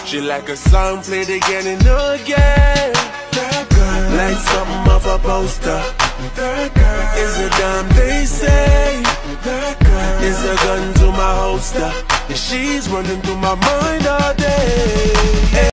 She like a song played again and again. That girl, like something off a poster. That girl is a dime, they say. That girl is a gun to my holster. And she's running through my mind all day.